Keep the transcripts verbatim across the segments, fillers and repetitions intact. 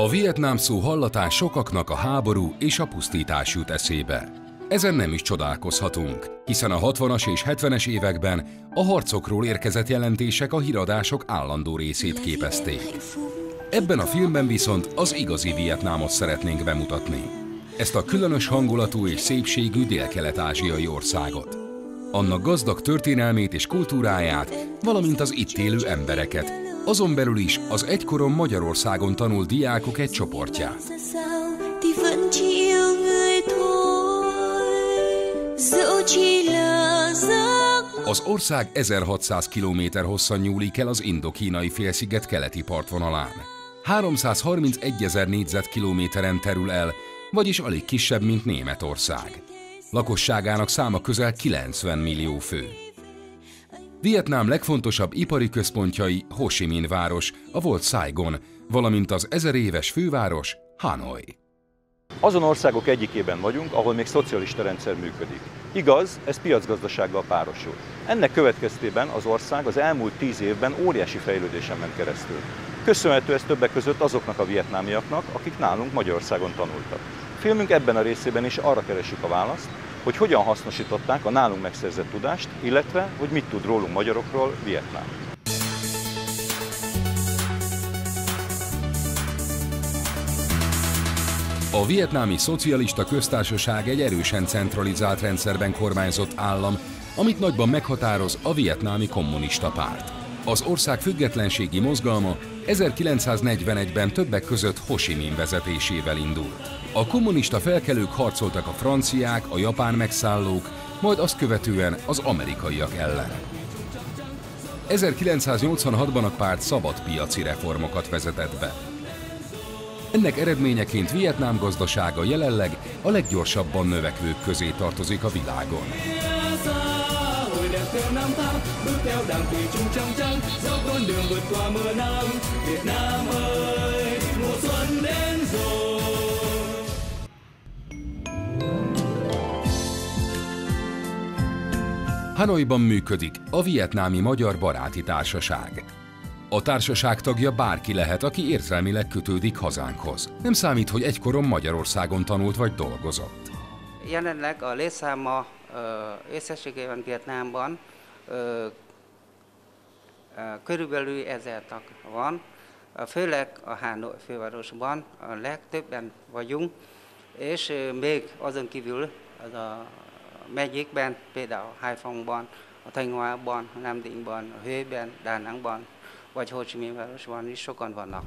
A Vietnám szó hallatán sokaknak a háború és a pusztítás jut eszébe. Ezen nem is csodálkozhatunk, hiszen a hatvanas és hetvenes években a harcokról érkezett jelentések a híradások állandó részét képezték. Ebben a filmben viszont az igazi Vietnámot szeretnénk bemutatni. Ezt a különös hangulatú és szépségű dél-kelet-ázsiai országot. Annak gazdag történelmét és kultúráját, valamint az itt élő embereket, azon belül is az egykoron Magyarországon tanult diákok egy csoportját. Az ország ezerhatszáz kilométer hosszan nyúlik el az Indokínai félsziget keleti partvonalán. háromszázharmincegyezer négyzetkilométeren terül el, vagyis alig kisebb, mint Németország. Lakosságának száma közel kilencven millió fő. Vietnám legfontosabb ipari központjai Ho Chi Minh város, a volt Saigon, valamint az ezer éves főváros Hanoi. Azon országok egyikében vagyunk, ahol még szocialista rendszer működik. Igaz, ez piacgazdasággal párosul. Ennek következtében az ország az elmúlt tíz évben óriási fejlődésen ment keresztül. Köszönhető ez többek között azoknak a vietnámiaknak, akik nálunk Magyarországon tanultak. Filmünk ebben a részében is arra keressük a választ, hogy hogyan hasznosították a nálunk megszerzett tudást, illetve hogy mit tud rólunk magyarokról Vietnám. A Vietnámi Szocialista Köztársaság egy erősen centralizált rendszerben kormányzott állam, amit nagyban meghatároz a Vietnámi Kommunista Párt. Az ország függetlenségi mozgalma ezerkilencszáznegyvenegyben többek között Ho Chi Minh vezetésével indult. A kommunista felkelők harcoltak a franciák, a japán megszállók, majd azt követően az amerikaiak ellen. ezerkilencszáznyolcvanhatban a párt szabadpiaci reformokat vezetett be. Ennek eredményeként Vietnám gazdasága jelenleg a leggyorsabban növekvők közé tartozik a világon. Hanoiban működik a Vietnámi Magyar Baráti Társaság. A társaság tagja bárki lehet, aki érzelmileg kötődik hazánkhoz. Nem számít, hogy egykoron Magyarországon tanult vagy dolgozott. Jelenleg a létszáma összességében Vietnámban ö, ö, körülbelül ezer tag van, főleg a Hanoi fővárosban a legtöbben vagyunk, és még azon kívül az a megyékben, például Haiphongban, a Thanh Hoában, a Nam Dingban, a Huế-ben, Da Nangban, vagy Ho Chi Minh városban is sokan vannak.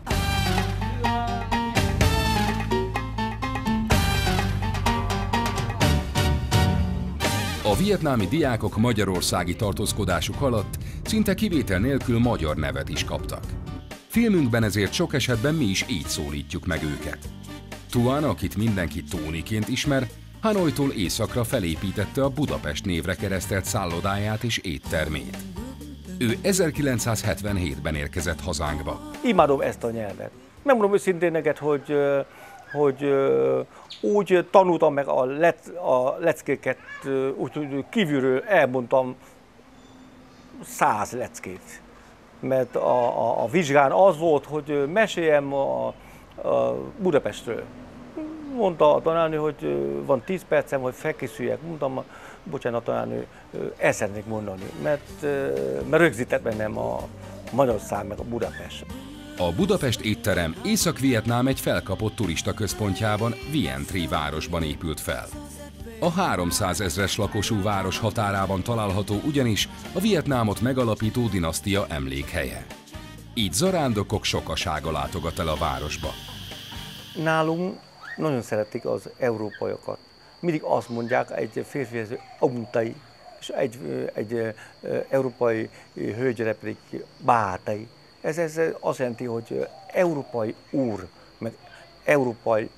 A vietnámi diákok magyarországi tartózkodásuk alatt szinte kivétel nélkül magyar nevet is kaptak. Filmünkben ezért sok esetben mi is így szólítjuk meg őket. Tuan, akit mindenki Tóniként ismer, Hanoitól északra felépítette a Budapest névre keresztelt szállodáját és éttermét. Ő ezerkilencszázhetvenhétben érkezett hazánkba. Imádom ezt a nyelvet. Megmondom őszintén neked, hogy, hogy úgy tanultam meg a, lec, a leckéket, úgy kívülről elmondtam száz leckét. Mert a, a, a vizsgán az volt, hogy meséljem a, a Budapestről. Mondta a tanárnő, hogy van tíz percem, hogy felkészüljek. Mondtam, bocsánat, tanárnő, el szeretnék mondani, mert, mert rögzített bennem a Magyarország meg a Budapest. A Budapest étterem Észak-Vietnám egy felkapott turista központjában, Vien Tri városban épült fel. A háromszázezres lakosú város határában található ugyanis a Vietnámot megalapító dinasztia emlékhelye. Így zarándokok sokasága látogat el a városba. Nálunk nagyon szeretik az európaiakat. Mindig azt mondják, egy férfi aguntai, és egy, egy európai hölgyre pedig bátai. Ez, ez azt jelenti, hogy európai úr, meg európai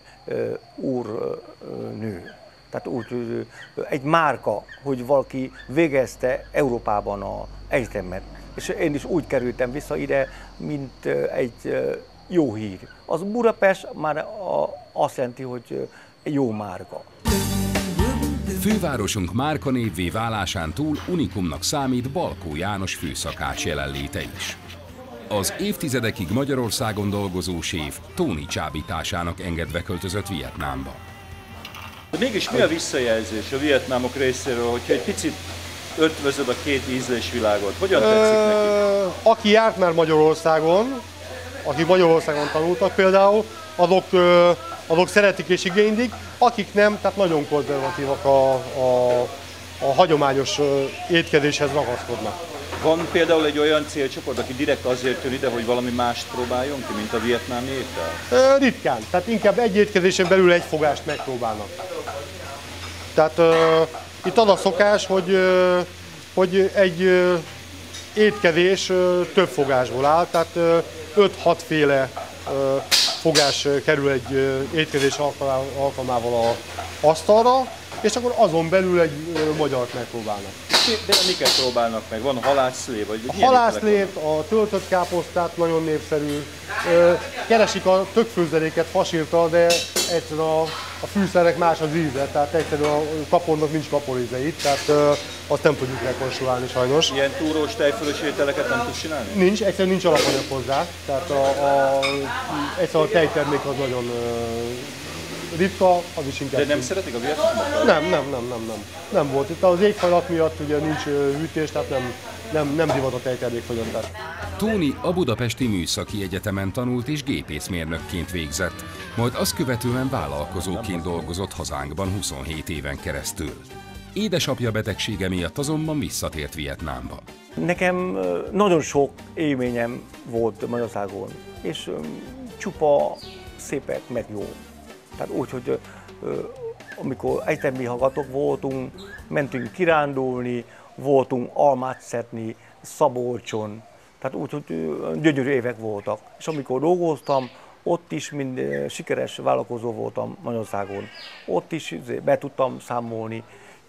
úrnő. Tehát úgy, egy márka, hogy valaki végezte Európában az egyetemet. És én is úgy kerültem vissza ide, mint egy jó hír. Az Budapest már azt jelenti, hogy jó márka. Fővárosunk márkanévvé válásán túl unikumnak számít Balkó János főszakács jelenléte is. az évtizedekig Magyarországon dolgozó séf Tony csábításának engedve költözött Vietnámba. De mégis mi a visszajelzés a vietnámok részéről, hogyha egy picit ötvözöd a két ízlésvilágot? Hogyan tetszik nekik? Aki járt már Magyarországon, akik Magyarországon tanultak például, azok, azok szeretik és igénylik, akik nem, tehát nagyon konzervatívak a, a, a hagyományos étkezéshez ragaszkodnak. Van például egy olyan célcsoport, aki direkt azért jön ide, hogy valami mást próbáljon ki, mint a vietnámi étel? Ritkán, tehát inkább egy étkezésen belül egy fogást megpróbálnak. Tehát uh, itt az a szokás, hogy, uh, hogy egy uh, étkezés uh, több fogásból áll, tehát uh, öt-hat féle uh, fogás uh, kerül egy uh, étkezés alkalmával a asztalra, és akkor azon belül egy uh, magyart megpróbálnak. De miket próbálnak meg? Van halászlé? Vagy a halászlét, a töltött káposztát nagyon népszerű. Keresik a tökfőzeléket fasírtal, de egyszerűen a, a fűszerek más az íze, tehát egyszerűen a kapornak nincs kaporíze itt, tehát azt nem tudjuk rekonstruálni sajnos. Ilyen túrós, tejfölös ételeket nem tudsz csinálni? Nincs, egyszerűen nincs alapanyag hozzá, tehát a, a, egyszerűen a tejtermék az nagyon ritka, az is inkább. De nem szeretik a vietnámok? Nem, nem, nem, nem, nem. Nem volt. Itt az éghajlat miatt ugye nincs hűtés, tehát nem, nem, nem divat a tejtermékfogyasztás. Tony a Budapesti Műszaki Egyetemen tanult és gépészmérnökként végzett, majd azt követően vállalkozóként dolgozott hazánkban huszonhét éven keresztül. Édesapja betegsége miatt azonban visszatért Vietnámba. Nekem nagyon sok élményem volt Magyarországon, és csupa szépek meg jó. Tehát úgy, hogy amikor egyetemi hallgatók voltunk, mentünk kirándulni, voltunk almát szedni Szabolcson, tehát úgy, hogy gyönyörű évek voltak. És amikor dolgoztam, ott is mind sikeres vállalkozó voltam Magyarországon. Ott is be tudtam számolni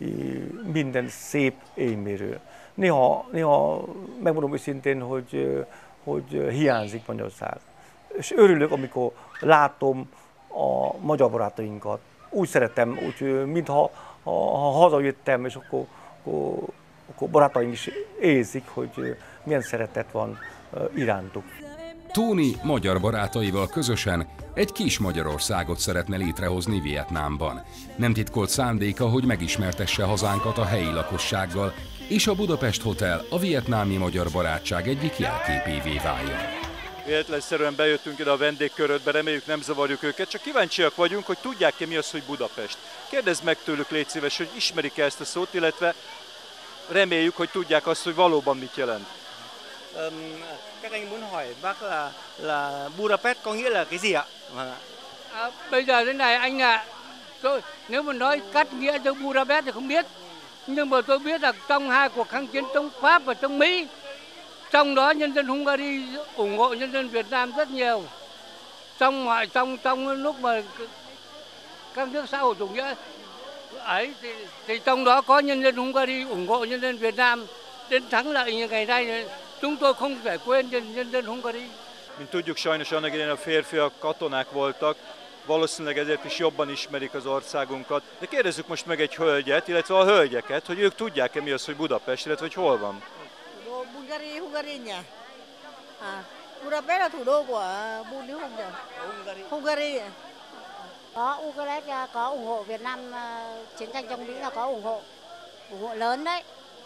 minden szép élményről. Néha, néha megmondom őszintén, hogy, hogy hiányzik Magyarország. És örülök, amikor látom a magyar barátainkat. Úgy szeretem, úgy, mintha ha, ha hazajöttem, és akkor, akkor, akkor barátaim is érzik, hogy milyen szeretet van irántuk. Tony magyar barátaival közösen egy kis Magyarországot szeretne létrehozni Vietnámban. Nem titkolt szándéka, hogy megismertesse hazánkat a helyi lakossággal, és a Budapest Hotel a vietnámi magyar barátság egyik jelképévé váljon. Véletlenszerűen bejöttünk ide a vendégkörödbe, reméljük nem zavarjuk őket, csak kíváncsiak vagyunk, hogy tudják-e mi az, hogy Budapest. Kérdezd meg tőlük, légy szíves, hogy ismerik-e ezt a szót, illetve reméljük, hogy tudják azt, hogy valóban mit jelent. Um, các anh muốn hỏi bác là là Budapest có nghĩa là cái gì ạ? À, bây giờ thế này anh ạ, à, tôi nếu mà nói cắt nghĩa cho Budapest thì không biết, nhưng mà tôi biết là trong hai cuộc kháng chiến chống Pháp và chống Mỹ, trong đó nhân dân Hungary ủng hộ nhân dân Việt Nam rất nhiều. Trong mọi trong trong lúc mà các nước xã hội chủ nghĩa ấy thì, thì trong đó có nhân dân Hungary ủng hộ nhân dân Việt Nam đến thắng lợi như ngày nay. Chúng tôi không thể quên nhân dân Hungary. Mint tudjuk, sajnos annak idején a férfiak katonák voltak, valószínűleg ezért is jobban ismerik az országunkat. De kérdezzük most meg egy hölgyet, illetve a hölgyeket, hogy ők tudják-e mi az, hogy Budapest, illetve hogy hol van. Bulgaria, Hungary nhỉ? À, Budapest là thủ đô của Buli Hungary. Hungary. Có Ukraine có ủng hộ Việt Nam chiến tranh chống Mỹ là có ủng hộ, ủng hộ lớn đấy.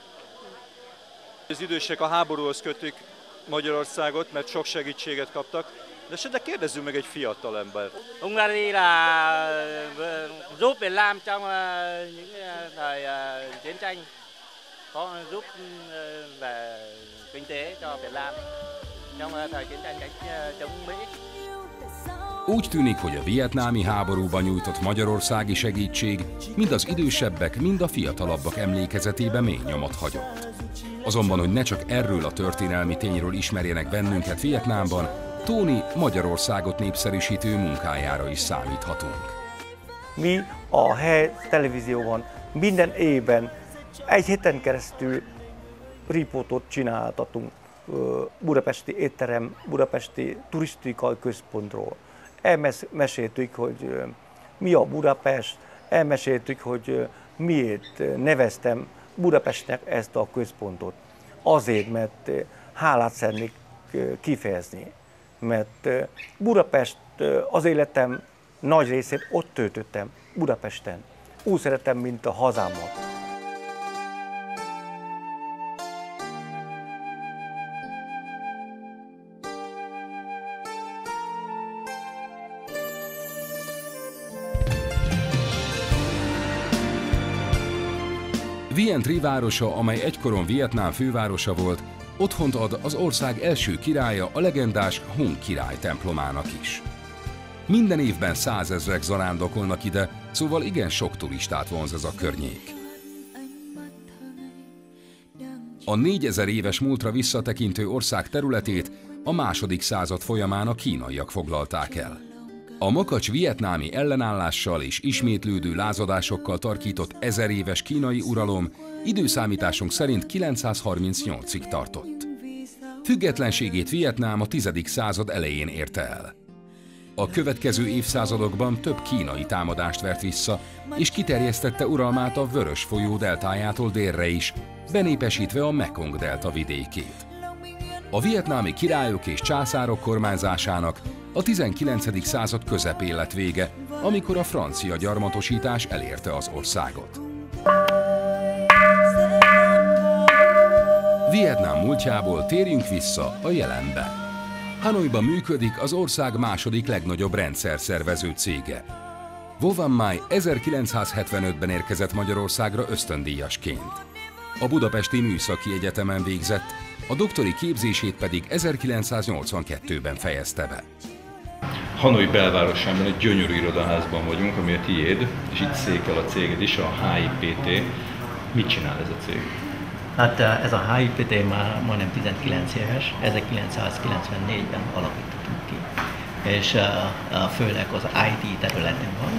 Az idősek a háborúhoz kötik Magyarországot, mert sok segítséget kaptak, de esetleg kérdezzünk meg egy fiatal embert. Hungary là giúp Việt Nam trong những thời chiến tranh, có giúp về kinh tế cho Việt Nam trong thời chiến tranh đánh chống Mỹ. Úgy tűnik, hogy a vietnámi háborúban nyújtott magyarországi segítség mind az idősebbek, mind a fiatalabbak emlékezetében mély nyomot hagyott. Azonban, hogy ne csak erről a történelmi tényről ismerjenek bennünket Vietnámban, Tony Magyarországot népszerűsítő munkájára is számíthatunk. Mi a helyi televízióban minden évben egy héten keresztül riportot csináltatunk budapesti étterem, budapesti turisztikai központról. Elmeséltük, hogy mi a Budapest, elmeséltük, hogy miért neveztem Budapestnek ezt a központot. Azért, mert hálát szeretnék kifejezni, mert Budapest, az életem nagy részét ott töltöttem, Budapesten. Úgy szeretem, mint a hazámat. Vien Tri városa, amely egykoron Vietnám fővárosa volt, otthont ad az ország első királya, a legendás Hung király templomának is. Minden évben százezrek zarándokolnak ide, szóval igen sok turistát vonz ez a környék. A négyezer éves múltra visszatekintő ország területét a második század folyamán a kínaiak foglalták el. A makacs vietnámi ellenállással és ismétlődő lázadásokkal tarkított ezer éves kínai uralom időszámításunk szerint kilencszázharmincnyolcig tartott. Függetlenségét Vietnám a tizedik század elején érte el. A következő évszázadokban több kínai támadást vert vissza, és kiterjesztette uralmát a Vörös folyó deltájától délre is, benépesítve a Mekong delta vidékét. A vietnámi királyok és császárok kormányzásának a tizenkilencedik század közepén lett vége, amikor a francia gyarmatosítás elérte az országot. Vietnám múltjából térjünk vissza a jelenbe. Hanoiban működik az ország második legnagyobb rendszerszervező cége. Vo Van Mai ezerkilencszázhetvenötben érkezett Magyarországra ösztöndíjasként. A Budapesti Műszaki Egyetemen végzett, a doktori képzését pedig ezerkilencszáznyolcvankettőben fejezte be. Hanoi belvárosában egy gyönyörű irodaházban vagyunk, ami a tiéd, és itt székel a céged is, a há i pé té. Mit csinál ez a cég? Hát ez a há i pé té már majdnem tizenkilenc éves, ezerkilencszázkilencvennégyben alapítottunk ki, és főleg az i té területen van.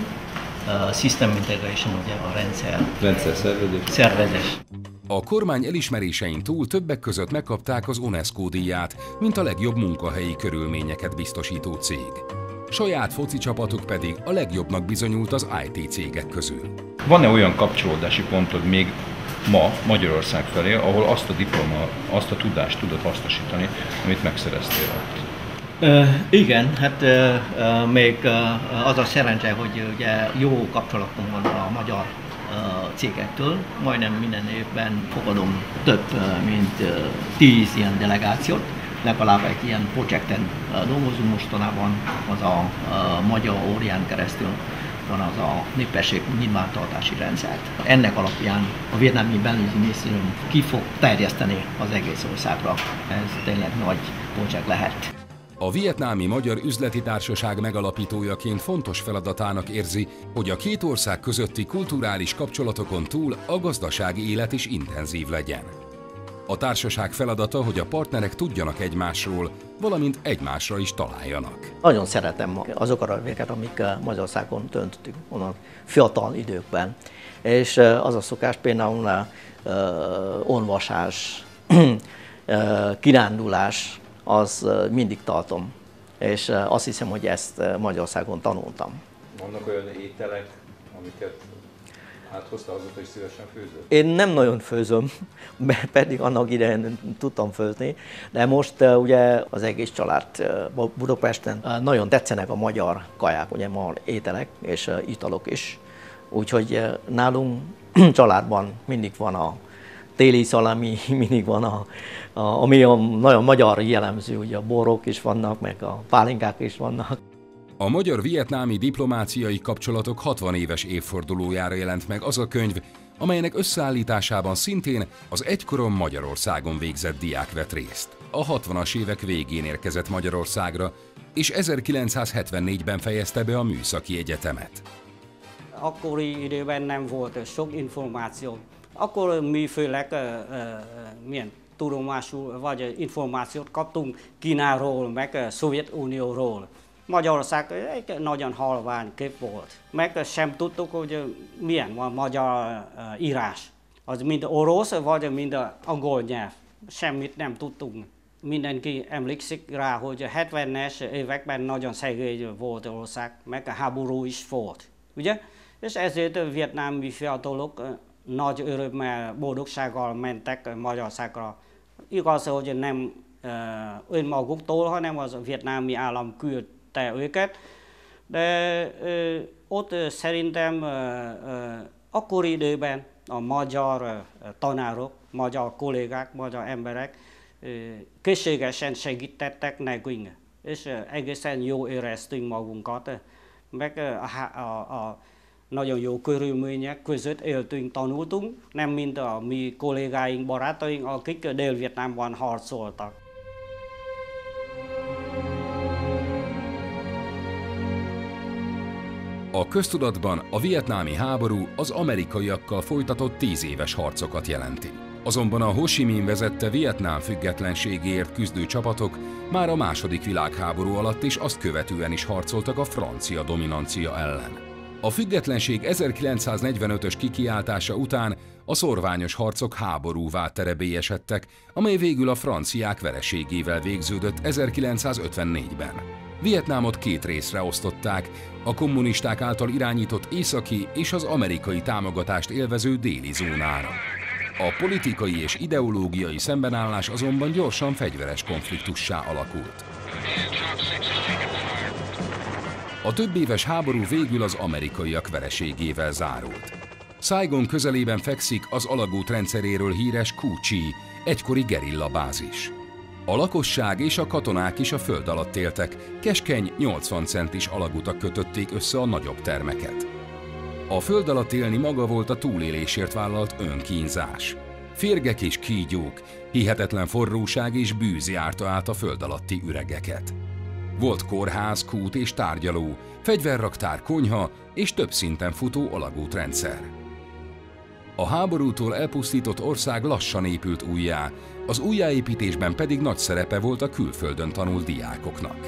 A System Integration, ugye a rendszer, rendszer szervezés. szervezés. A kormány elismerésein túl többek között megkapták az UNESCO díját, mint a legjobb munkahelyi körülményeket biztosító cég. Saját foci csapatuk pedig a legjobbnak bizonyult az i té cégek közül. Van-e olyan kapcsolódási pontod még ma Magyarország felé, ahol azt a diploma, azt a tudást tudod hasznosítani, amit megszereztél ott? Uh, igen, hát uh, uh, még uh, az a szerencse, hogy ugye jó kapcsolatom van a magyar uh, cégektől. Majdnem minden évben fogadom több, uh, mint uh, tíz ilyen delegációt. Legalább egy ilyen projekten uh, dolgozunk mostanában, az a uh, Magyar Órián keresztül van az a népesség nyilvántartási rendszer. Ennek alapján a Vietnámi Belügyi Minisztérium ki fog terjeszteni az egész országra. Ez tényleg nagy projekt lehet. A vietnámi Magyar Üzleti Társaság megalapítójaként fontos feladatának érzi, hogy a két ország közötti kulturális kapcsolatokon túl a gazdasági élet is intenzív legyen. A társaság feladata, hogy a partnerek tudjanak egymásról, valamint egymásra is találjanak. Nagyon szeretem azokat a éveket, amik Magyarországon döntöttük, onnan fiatal időkben. És az a szokás például uh, olvasás, uh, kirándulás, az mindig tartom. És uh, azt hiszem, hogy ezt Magyarországon tanultam. Vannak olyan ételek, amiket áthoztál, azóta is szívesen főzöl? Én nem nagyon főzöm, pedig annak idején tudtam főzni, de most uh, ugye az egész család uh, Budapesten uh, nagyon tetszenek a magyar kaják, ugye magyar ételek és uh, italok is. Úgyhogy uh, nálunk családban mindig van a téli szalami, mindig van a, a ami a nagyon magyar jellemző, ugye a borok is vannak, meg a pálinkák is vannak. A magyar-vietnámi diplomáciai kapcsolatok hatvan éves évfordulójára jelent meg az a könyv, amelynek összeállításában szintén az egykoron Magyarországon végzett diák vett részt. A hatvanas évek végén érkezett Magyarországra, és ezerkilencszázhetvennégyben fejezte be a Műszaki Egyetemet. Akkori időben nem volt sok információ. Akkor mi főleg uh, uh, milyen tudomásul vagy információt kaptunk Kínáról, meg uh, Szovjetunióról. Magyarország egy nagyon halvány kép volt. Meg sem tudtuk, hogy milyen van magyar uh, írás. Az mind orosz, vagy mind angol nyelv. Semmit nem tudtunk. Mindenki emlékszik rá, hogy a hetvenes években nagyon szegény volt ország, meg a háború is volt. Ugye? És ezért a vietnámi fiatalok nagy örömmel, boldogsággal mentek Magyarországra. Igaz, hogy nem ơn màu gốc tố họ nem ở Việt Nam mi à làm cưa tại ở kết để ốt serin tem okuri de ben major tonaro major kolegak major emberek készségesen segítettek nekünk és egészen jó éreztünk magunkat meg a nagyon jó körülmények között éltünk, tanultunk, nem mint a mi kollégáink, barátaink, akik Dél-Vietnámban harcoltak. A köztudatban a vietnámi háború az amerikaiakkal folytatott tíz éves harcokat jelenti. Azonban a Ho Chi Minh vezette Vietnám függetlenségéért küzdő csapatok már a második világháború alatt és azt követően is harcoltak a francia dominancia ellen. A függetlenség ezerkilencszáznegyvenötös kikiáltása után a szorványos harcok háborúvá terebélyesedtek, amely végül a franciák vereségével végződött ezerkilencszázötvennégyben. Vietnámot két részre osztották, a kommunisták által irányított északi és az amerikai támogatást élvező déli zónára. A politikai és ideológiai szembenállás azonban gyorsan fegyveres konfliktussá alakult. A többéves háború végül az amerikaiak vereségével zárult. Saigon közelében fekszik az alagút rendszeréről híres Cu Chi, egykori gerilla bázis. A lakosság és a katonák is a föld alatt éltek, keskeny nyolcvan centis alagutak kötötték össze a nagyobb termeket. A föld alatt élni maga volt a túlélésért vállalt önkínzás. Férgek és kígyók, hihetetlen forróság és bűz járta át a föld alatti üregeket. Volt kórház, kút és tárgyaló, fegyverraktár, konyha és több szinten futó alagútrendszer. A háborútól elpusztított ország lassan épült újjá, az újjáépítésben pedig nagy szerepe volt a külföldön tanult diákoknak.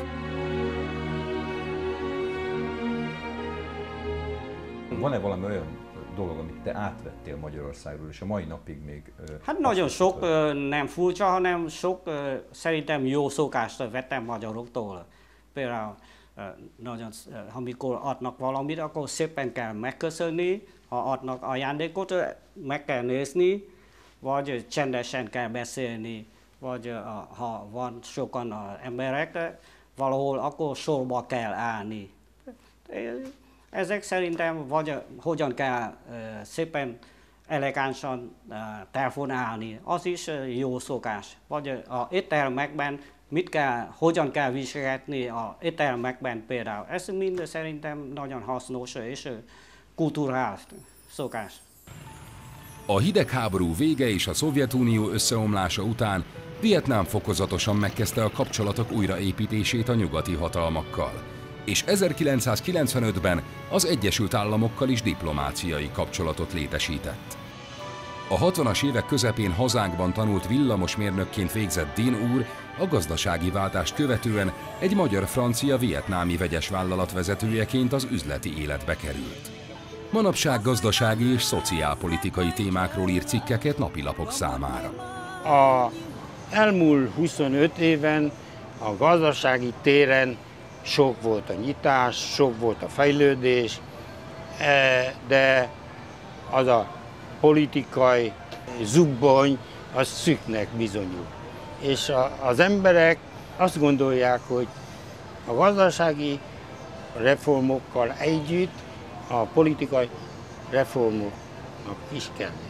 Van-e valami olyan dolog, amit te átvettél Magyarországról, és a mai napig még... Hát nagyon sok, nem furcsa, hanem sok szerintem jó szokást vettem magyaroktól. Például nagyon, amikor adnak valamit, akkor szépen kell megköszönni, ha adnak ajándékot, meg kell nézni, vagy csendesen kell beszélni, vagy ha van sokan emberek, valahol akkor sorba kell állni. Ezek szerintem vagy hogyan kell szépen elegánsan telefonálni, az is jó szokás. Vagy a éttermekben mit kell, hogyan kell viselkedni a éttermekben például. Ez mind szerintem nagyon hasznos és kulturális szokás. A hidegháború vége és a Szovjetunió összeomlása után Vietnám fokozatosan megkezdte a kapcsolatok újraépítését a nyugati hatalmakkal, és ezerkilencszázkilencvenötben az Egyesült Államokkal is diplomáciai kapcsolatot létesített. A hatvanas évek közepén hazánkban tanult villamosmérnökként végzett Dinh úr a gazdasági váltást követően egy magyar-francia-vietnámi vegyes vállalat vezetőjeként az üzleti életbe került. Manapság gazdasági és szociálpolitikai témákról ír cikkeket napilapok számára. A elmúlt huszonöt éven a gazdasági téren sok volt a nyitás, sok volt a fejlődés, de az a politikai zubbony, az szűknek bizonyul. És az emberek azt gondolják, hogy a gazdasági reformokkal együtt a politikai reformoknak is kellenek.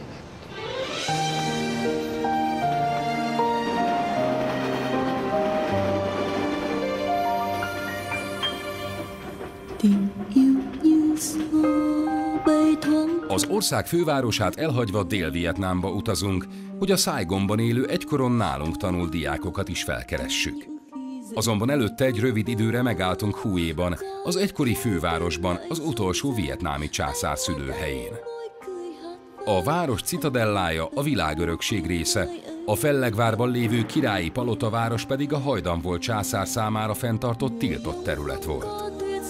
Az ország fővárosát elhagyva Dél-Vietnámba utazunk, hogy a Saigonban élő egykoron nálunk tanult diákokat is felkeressük. Azonban előtte egy rövid időre megálltunk Huéban, az egykori fővárosban, az utolsó vietnámi császár szülőhelyén. A város citadellája a világörökség része, a Fellegvárban lévő királyi palotaváros pedig a hajdanvolt császár számára fenntartott tiltott terület volt.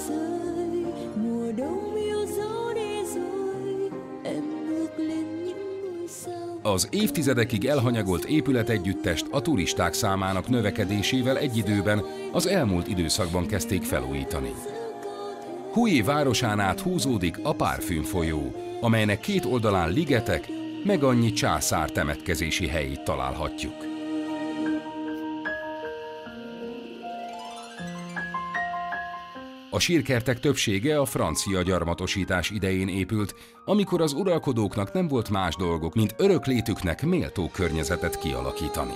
Az évtizedekig elhanyagolt épületegyüttest a turisták számának növekedésével egy időben az elmúlt időszakban kezdték felújítani. Hue városán át húzódik a Parfüm folyó, amelynek két oldalán ligetek, meg annyi császár temetkezési helyét találhatjuk. sírkertek többsége a francia gyarmatosítás idején épült, amikor az uralkodóknak nem volt más dolgok, mint öröklétüknek méltó környezetet kialakítani.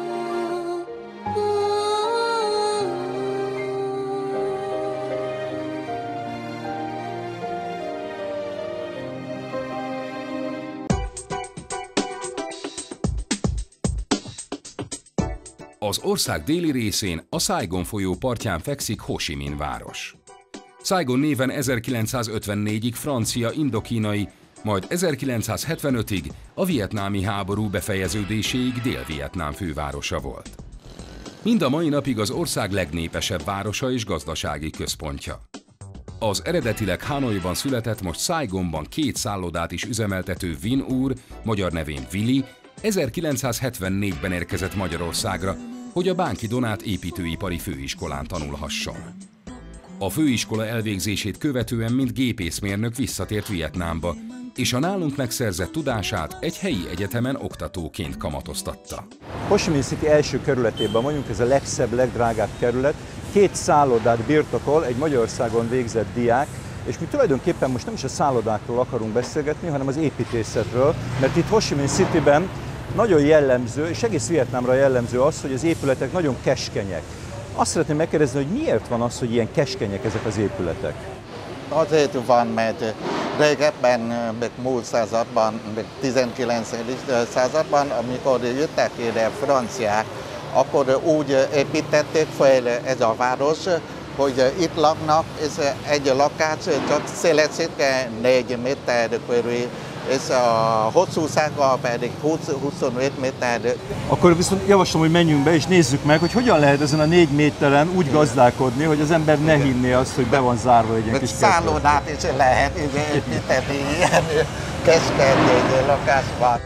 Az ország déli részén, a Saigon folyó partján fekszik Ho Chi Minh város. Saigon néven ezerkilencszázötvennégyig francia indokínai, majd ezerkilencszázhetvenötig a vietnámi háború befejeződéséig Dél-Vietnám fővárosa volt. Mind a mai napig az ország legnépesebb városa és gazdasági központja. Az eredetileg Hanoiban született, most Saigonban két szállodát is üzemeltető Vin úr, magyar nevén Vili, ezerkilencszázhetvennégyben érkezett Magyarországra, hogy a Bánki Donát építőipari főiskolán tanulhasson. A főiskola elvégzését követően, mint gépészmérnök visszatért Vietnámba, és a nálunk megszerzett tudását egy helyi egyetemen oktatóként kamatoztatta. Ho Chi Minh City első kerületében vagyunk, ez a legszebb, legdrágább kerület. Két szállodát birtokol egy Magyarországon végzett diák, és mi tulajdonképpen most nem is a szállodákról akarunk beszélgetni, hanem az építészetről, mert itt Ho Chi Minh Cityben nagyon jellemző, és egész Vietnámra jellemző az, hogy az épületek nagyon keskenyek. Azt szeretném megkérdezni, hogy miért van az, hogy ilyen keskenyek ezek az épületek? Azért van, mert régebben, még múlt században, még tizenkilencedik században, amikor jöttek ide franciák, akkor úgy építették fel ez a város, hogy itt laknak, és egy lakás csak szélessége négy méter körül, és a hosszúsága pedig húsz-huszonöt méter. Akkor viszont javaslom, hogy menjünk be és nézzük meg, hogy hogyan lehet ezen a négy méteren úgy gazdálkodni, hogy az ember ne hinné azt, hogy be van zárva egy ilyen kis szállodát is lehet építeni ilyen keskeny lakásban.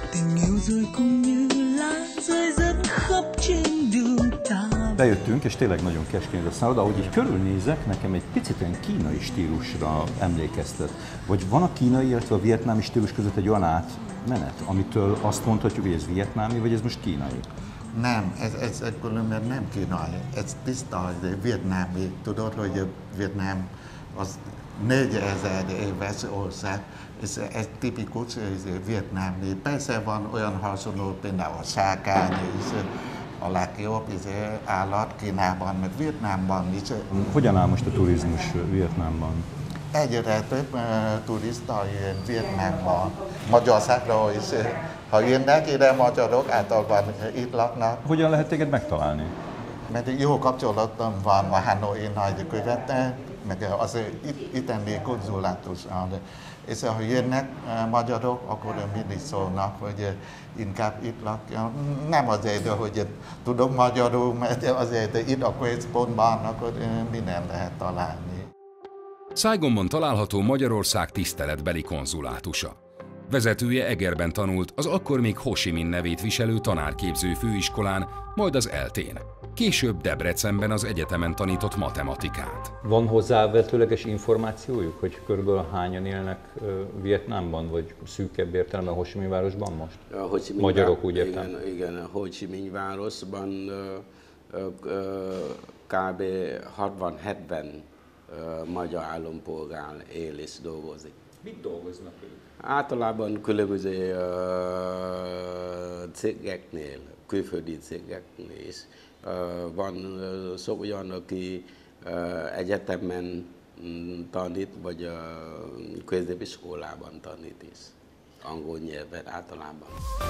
Bejöttünk, és tényleg nagyon keskeny a szálloda, ahogy így körülnézek, nekem egy picit olyan kínai stílusra emlékeztet. Vagy van a kínai, illetve a vietnámi stílus között egy olyan átmenet, amitől azt mondhatjuk, hogy ez vietnámi, vagy ez most kínai? Nem, ez, ez egy különben nem kínai, ez tiszta vietnámi. Tudod, hogy Vietnám az négyezer éves ország, és ez tipikus ez vietnámi. Persze van olyan hasonló, például a sárkány is, a legjobb állat Kínában, meg Vietnámban is. Hogyan áll most a turizmus Vietnámban? Egyre több uh, turista jön Vietnámban, Magyarországról is. Ha jönnek ide magyarok, általában itt laknak. Hogyan lehet téged megtalálni? Mert jó kapcsolatom van a Hanoi nagykövettel, meg az itt, itteni konzulátussal. És ha jönnek magyarok, akkor mindig szólnak, hogy inkább itt lakja. Nem azért, hogy tudok magyarul, mert azért itt a központban, akkor minden lehet találni. Saigonban található Magyarország tiszteletbeli konzulátusa. Vezetője Egerben tanult, az akkor még Ho Chi Minh nevét viselő tanárképző főiskolán, majd az eltén. Később Debrecenben az egyetemen tanított matematikát. Van hozzávetőleges információjuk, hogy körülbelül hányan élnek uh, Vietnámban, vagy szűkebb értelemben Ho Chi Minh városban most? A Ho Chi Minh Magyarok, úgy értem. Igen, igen, a Ho Chi Minh városban uh, uh, kb. hatvan-hetven uh, magyar állampolgár él és dolgozik. Mit dolgoznak ők? Általában különböző uh, cégeknél, külföldi cégeknél is. Uh, van uh, sok olyan, aki uh, egyetemen um, tanít, vagy uh, középiskolában tanít is. Angol nyelven általában.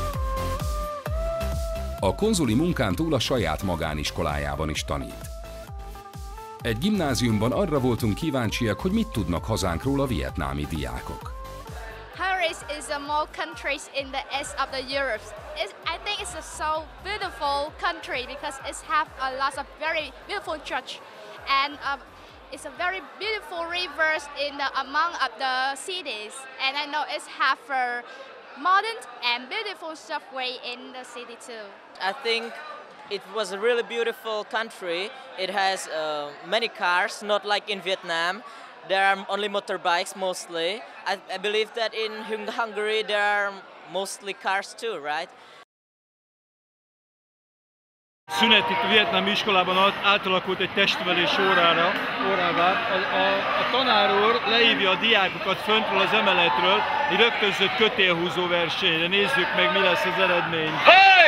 A konzuli munkán túl a saját magániskolájában is tanít. Egy gimnáziumban arra voltunk kíváncsiak, hogy mit tudnak hazánkról a vietnámi diákok. Paris is a more countries in the east of the Europe. It's, I think it's a so beautiful country because it have a lot of very beautiful church, and uh, it's a very beautiful rivers in the among of the cities. And I know it's have a modern and beautiful subway in the city too. I think it was a really beautiful country. It has uh, many cars, not like in Vietnam. There are only motorbikes mostly. I, I believe that in Hungary there are mostly cars too, right? Szünet itt a vietnámi iskolában átalakult egy testnevelés órára, órává. A, a, a tanár úr lehívja a diákokat föntről az emeletről egy rögtönzött kötélhúzó versenyre. Nézzük meg, mi lesz az eredmény. Hey!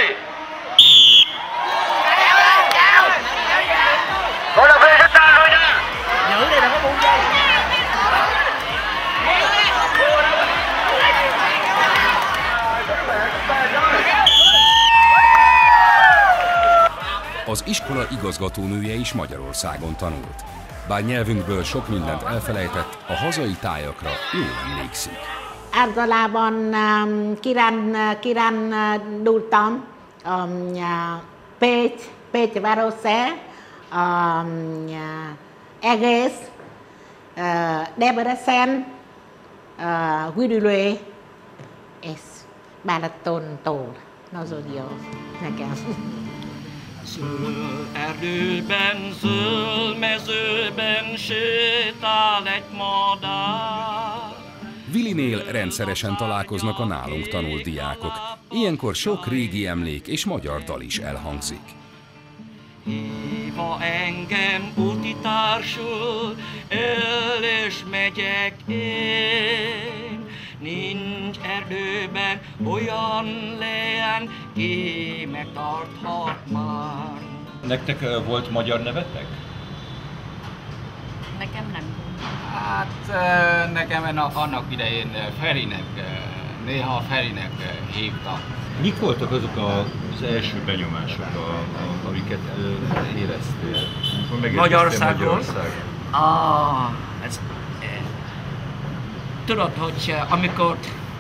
Az iskola igazgatónője is Magyarországon tanult. Bár nyelvünkből sok mindent elfelejtett, a hazai tájakra jól emlékszik. Általában um, kirán, kirándultam um, uh, Pécs, Pécs városa, um, uh, egész, uh, Debrecen, uh, Vidülő és Bánaton-tól. Nagyon jó nekem. Zöld erdőben, zöld mezőben sétál egy madár. Vilinél rendszeresen találkoznak a nálunk tanult diákok. Ilyenkor sok régi emlék és magyar dal is elhangzik. Híva engem útitársul, el és megyek én. Nincs erdőben olyan leány, ki megtarthat már. Nektek volt magyar nevetek? Nekem nem. Hát nekem annak idején Ferinek, néha Ferinek hívtak. Mik voltak azok az első benyomások, a, a, amiket éreztél? Magyarországról? Magyarország? Ah, ez, tudod, hogy amikor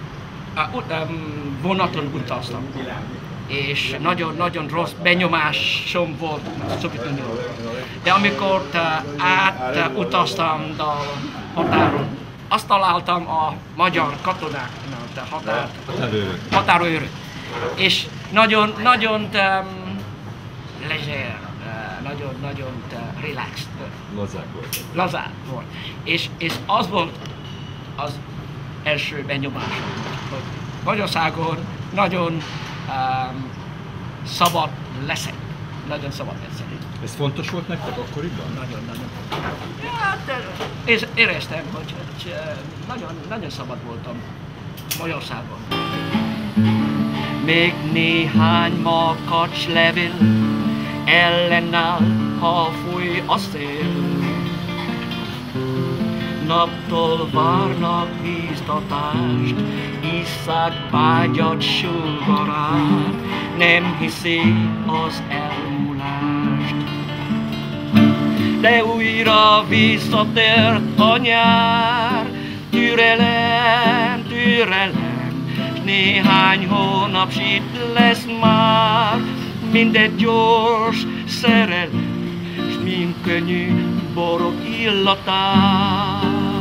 vonaton utaztam, és nagyon-nagyon rossz benyomásom volt Szovjetunióban. De amikor átutaztam a határon, azt találtam a magyar katonáknak, a határ, határőrök. És nagyon, nagyon um, leger, nagyon-nagyon uh, relaxed. Lazák volt. Lazák volt. És, és az volt az első benyomásom, hogy Magyarországon nagyon um, szabad leszek. Nagyon szabad leszek. Ez fontos volt nektek akkoriban? Nagyon-nagyon. Hát, és éreztem, hogy, hogy nagyon, nagyon szabad voltam Magyarországon. Még néhány makacs levél ellenáll, ha fúj a szél. Naptól várnak bíztatást, isszák vágyat sugarát, nem hiszi az elmúlást. De újra visszatért a nyár, türelem, türelem, s néhány hónap s itt lesz már, mindegy gyors szerelem, s mind könnyű borok illatát.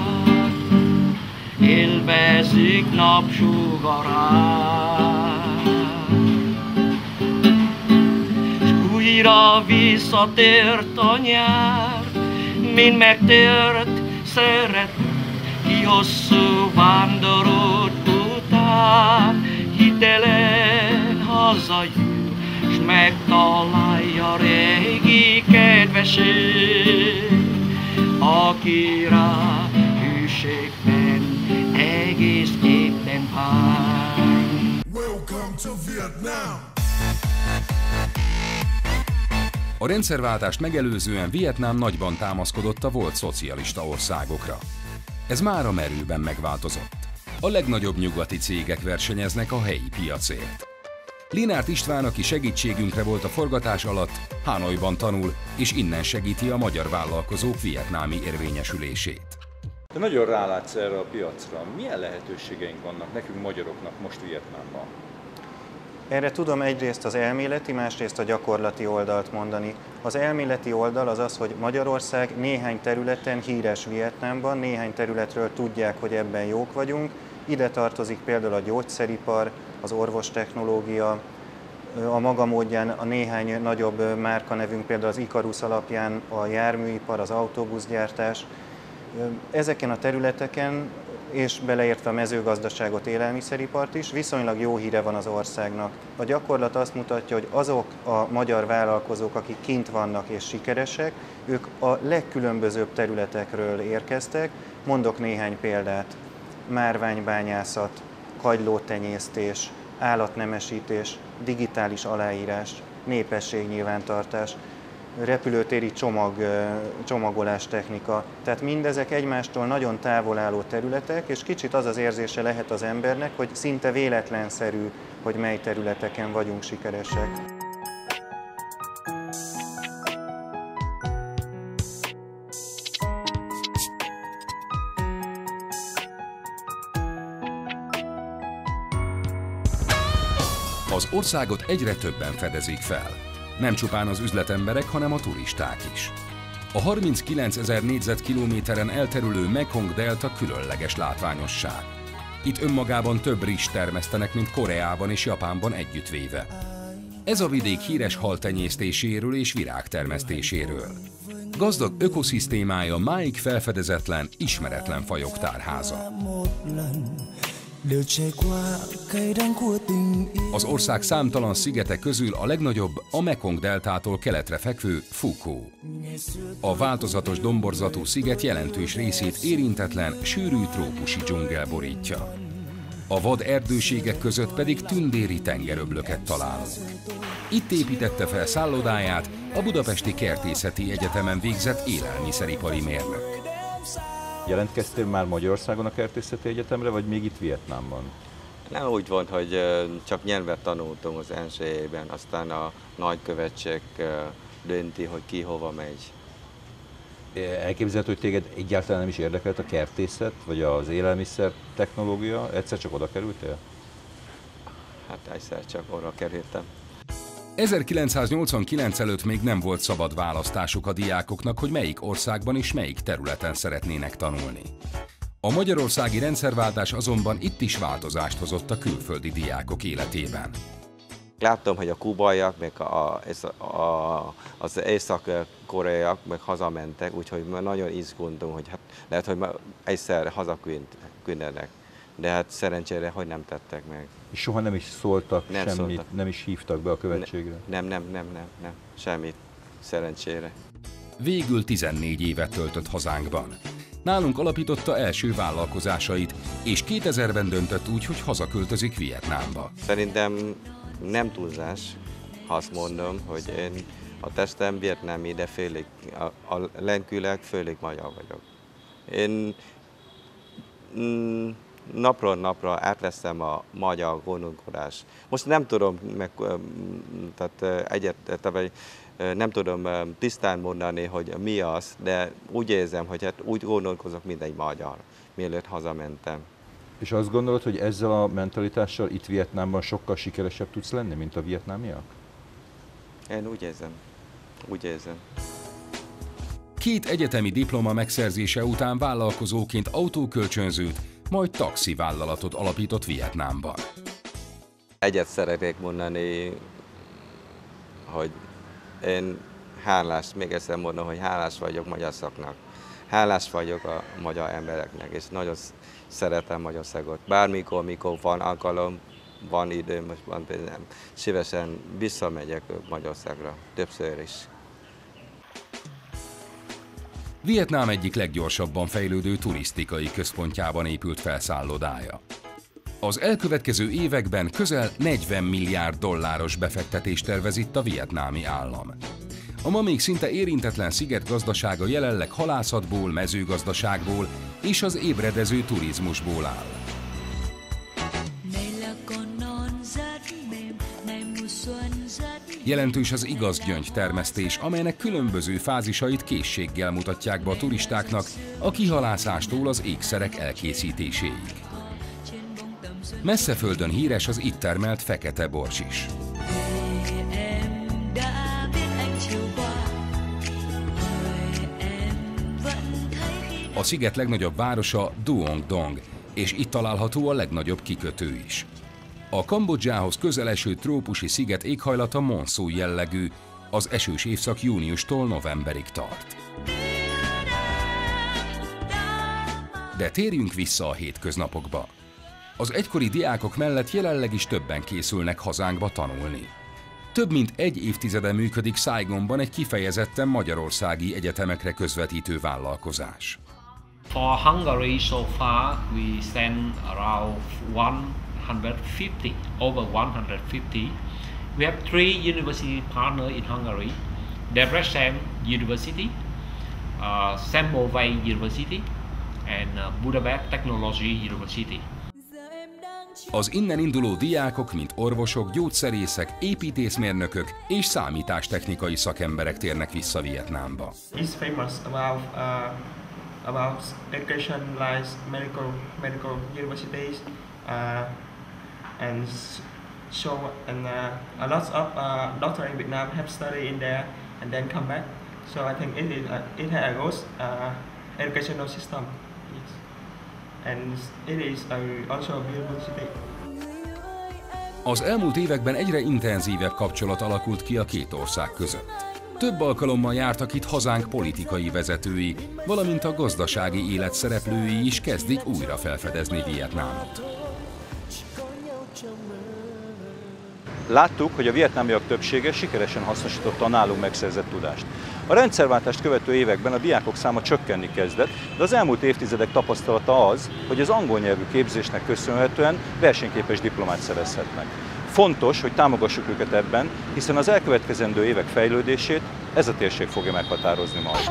Élvezik napsugarát. S újra visszatért a nyár, mint megtért szerető, ki hosszú vándorút után hitelen hazajön, s megtalálja régi kedvesét, aki rá hűségben egész évben vár. Welcome to Vietnam! A rendszerváltást megelőzően Vietnám nagyban támaszkodott a volt szocialista országokra. Ez már a merőben megváltozott. A legnagyobb nyugati cégek versenyeznek a helyi piacért. Linárt István, aki segítségünkre volt a forgatás alatt, Hanoiban tanul, és innen segíti a magyar vállalkozók vietnámi érvényesülését. Te nagyon rálátsz erre a piacra. Milyen lehetőségeink vannak nekünk magyaroknak most Vietnámban? Erre tudom egyrészt az elméleti, másrészt a gyakorlati oldalt mondani. Az elméleti oldal az az, hogy Magyarország néhány területen híres Vietnámban, néhány területről tudják, hogy ebben jók vagyunk. Ide tartozik például a gyógyszeripar, az orvostechnológia, a maga módján a néhány nagyobb márkanevünk, például az Ikarus alapján a járműipar, az autóbuszgyártás. Ezeken a területeken és beleértve a mezőgazdaságot, élelmiszeripart is, viszonylag jó híre van az országnak. A gyakorlat azt mutatja, hogy azok a magyar vállalkozók, akik kint vannak és sikeresek, ők a legkülönbözőbb területekről érkeztek. Mondok néhány példát: márványbányászat, kagylótenyésztés, állatnemesítés, digitális aláírás, népességnyilvántartás, repülőtéri csomag, csomagolás technika. Tehát mindezek egymástól nagyon távol álló területek, és kicsit az az érzése lehet az embernek, hogy szinte véletlenszerű, hogy mely területeken vagyunk sikeresek. Az országot egyre többen fedezik fel. Nem csupán az üzletemberek, hanem a turisták is. A harminckilencezer négyzetkilométeren elterülő Mekong delta különleges látványosság. Itt önmagában több rizst termesztenek, mint Koreában és Japánban együttvéve. Ez a vidék híres haltenyésztéséről és virágtermesztéséről. Gazdag ökoszisztémája máig felfedezetlen, ismeretlen fajok tárháza. Az ország számtalan szigete közül a legnagyobb a Mekong deltától keletre fekvő Phu Quoc. A változatos domborzatú sziget jelentős részét érintetlen, sűrű trópusi dzsungel borítja. A vad erdőségek között pedig tündéri tengeröblöket találunk. Itt építette fel szállodáját a Budapesti Kertészeti Egyetemen végzett élelmiszeripari mérnök. Jelentkeztél már Magyarországon a Kertészeti Egyetemre, vagy még itt Vietnámban? Nem úgy volt, hogy csak nyelvet tanultunk az első évben, aztán a nagykövetség dönti, hogy ki hova megy. Elképzelhető, hogy téged egyáltalán nem is érdekelt a kertészet, vagy az élelmiszer technológia? Egyszer csak oda kerültél? Hát egyszer csak oda kerültem. ezerkilencszáznyolcvankilenc előtt még nem volt szabad választásuk a diákoknak, hogy melyik országban és melyik területen szeretnének tanulni. A magyarországi rendszerváltás azonban itt is változást hozott a külföldi diákok életében. Láttam, hogy a kubaiak, meg a, a, az észak-koreaiak meg hazamentek, úgyhogy nagyon izgultam, hogy hát lehet, hogy egyszer hazaküldenek. De hát szerencsére, hogy nem tettek meg. És soha nem is szóltak nem semmit, szóltak. Nem is hívtak be a követségre? Nem, nem, nem, nem, nem, semmit, szerencsére. Végül tizennégy évet töltött hazánkban. Nálunk alapította első vállalkozásait, és kétezerben döntött úgy, hogy hazaköltözik Vietnámba. Szerintem nem túlzás, ha azt mondom, hogy én a testem vietnámi, de félig, a, a lelkileg félig magyar vagyok. Én mm, napról napra átveszem a magyar gondolkodást. Most nem tudom, meg, tehát egyet, tehát, nem tudom tisztán mondani, hogy mi az, de úgy érzem, hogy hát úgy gondolkozok, mint egy magyar, mielőtt hazamentem. És azt gondolod, hogy ezzel a mentalitással itt Vietnámban sokkal sikeresebb tudsz lenni, mint a vietnámiak? Én úgy érzem. Úgy érzem. Két egyetemi diploma megszerzése után vállalkozóként autókölcsönzőt, majd taxivállalatot alapított Vietnámban. Egyet szeretnék mondani, hogy én hálás, még egyszer mondom, hogy hálás vagyok magyar szaknak. Hálás vagyok a magyar embereknek, és nagyon szeretem Magyarországot. Bármikor, mikor van alkalom, van időm, most van pénzem, szívesen visszamegyek Magyarországra, többször is. Vietnám egyik leggyorsabban fejlődő turisztikai központjában épült fel szállodája. Az elkövetkező években közel negyven milliárd dolláros befektetést tervez itt a vietnámi állam. A ma még szinte érintetlen sziget gazdasága jelenleg halászatból, mezőgazdaságból és az ébredező turizmusból áll. Jelentős az igaz gyöngytermesztés, amelynek különböző fázisait készséggel mutatják be a turistáknak, a kihalászástól az ékszerek elkészítéséig. Messzeföldön híres az itt termelt fekete bors is. A sziget legnagyobb városa Duong Dong, és itt található a legnagyobb kikötő is. A Kambodzsához közel eső trópusi sziget éghajlata monszún jellegű, az esős évszak júniustól novemberig tart. De térjünk vissza a hétköznapokba. Az egykori diákok mellett jelenleg is többen készülnek hazánkba tanulni. Több mint egy évtizede működik Saigonban egy kifejezetten magyarországi egyetemekre közvetítő vállalkozás. For Hungary so far we send around one hundred fifty, over one hundred fifty. We have three university partners in Hungary: Debrecen University, uh, Szemövő University, and uh, Budapest Technology University. Az innen induló diákok, mint orvosok, gyógyszerészek, építészmérnökök és számítástechnikai szakemberek térnek vissza Vietnámba. It's famous about uh, about education like medical medical universities uh, and so and uh, a lot of uh, doctors in Vietnam have studied in there and then come back. So I think it is uh, it has a good uh, educational system. And it is also a beautiful city. Az elmúlt években egyre intenzívebb kapcsolat alakult ki a két ország között. Több alkalommal jártak itt hazánk politikai vezetői, valamint a gazdasági élet szereplői is kezdik újra felfedezni Vietnámot. Láttuk, hogy a vietnámiak többsége sikeresen hasznosította a nálunk megszerzett tudást. A rendszerváltást követő években a diákok száma csökkenni kezdett, de az elmúlt évtizedek tapasztalata az, hogy az angol nyelvű képzésnek köszönhetően versenyképes diplomát szerezhetnek. Fontos, hogy támogassuk őket ebben, hiszen az elkövetkezendő évek fejlődését ez a térség fogja meghatározni majd.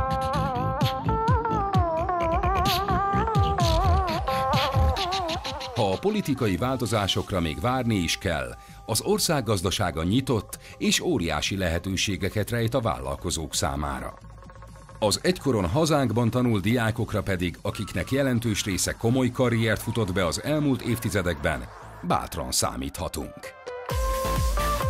Ha a politikai változásokra még várni is kell, az ország gazdasága nyitott és óriási lehetőségeket rejt a vállalkozók számára. Az egykoron hazánkban tanult diákokra pedig, akiknek jelentős része komoly karriert futott be az elmúlt évtizedekben, bátran számíthatunk.